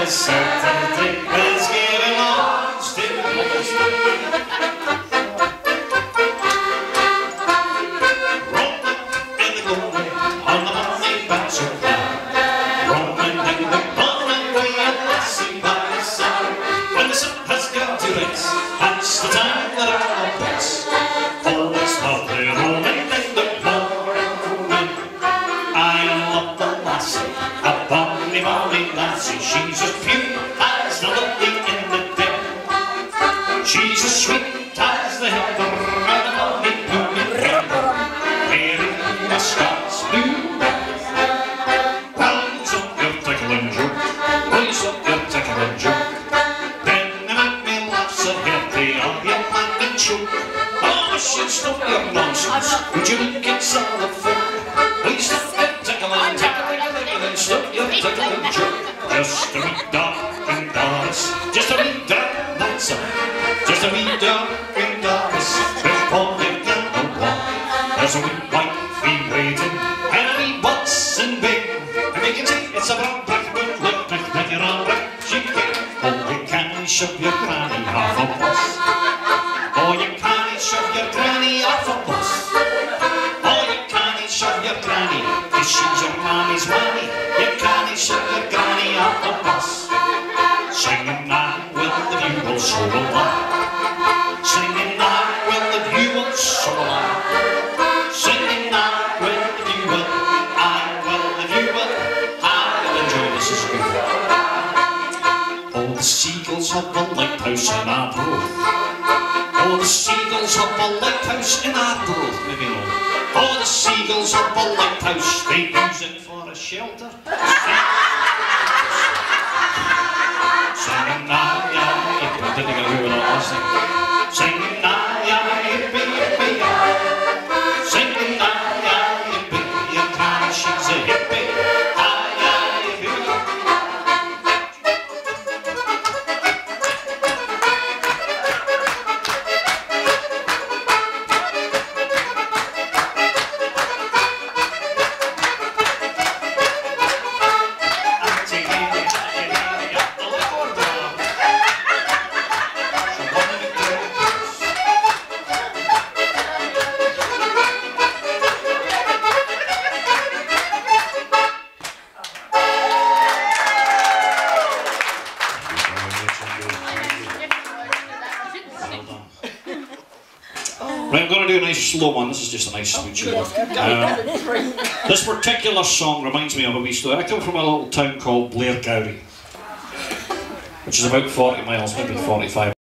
Saturday is getting on still. Roll in the glory on the morning bounce of cloud. Rolling in the morning way and lassie by the side. When the sun has gone to rest, that's the time that I'll best. Oh, it's lovely rolling in the glory. I love the lassie, a bonny, bonny lassie. She's as pure as the lily in the dip. She's as sweet as the heifer and the bonny blooming river, wearing a Scots blue ribbon. Rise up your tickling joke, rise up your tickling joke. Then you make me laugh so healthy, I'll be a man and choke. Oh, I should stop your nonsense, would you look inside the folk? Please stop your tickling, tickling, stop your tickling joke. Just a wee dark Doris, just a wee dark, that's all. Just a wee dark Doris, before you get the walk. There's a wee wifey waiting, and a wee Watson big. And you can see it's a brown black, good look, like you're all right, she can. Oh, you can't shove your granny off a bus. Oh, you can't shove your granny off a bus. Oh, you can't shove your granny, 'cause she's your mommy's nanny. You can't shove your granny off a bus. Singing now with the bugle so alive. Singing now with the bugle so alive. Singing now with the bugle, I will the bugle, I'll enjoy this is good. Oh, the seagulls have a lighthouse in Arbroath. Oh, the seagulls have a lighthouse in Arbroath, maybe no. Oh, the seagulls have a lighthouse, they use it for a shelter. Singing now, yeah, I didn't get away with that last thing. Singing now, yeah, yippee, yippee, yeah. Singing now, yeah, yippee, your granny, she's a hippie. Ah, yeah, yippee. Right, I'm going to do a nice slow one. This is just a nice smoochie one. This particular song reminds me of a wee story. I come from a little town called Blairgowrie, which is about 40 miles, maybe 45.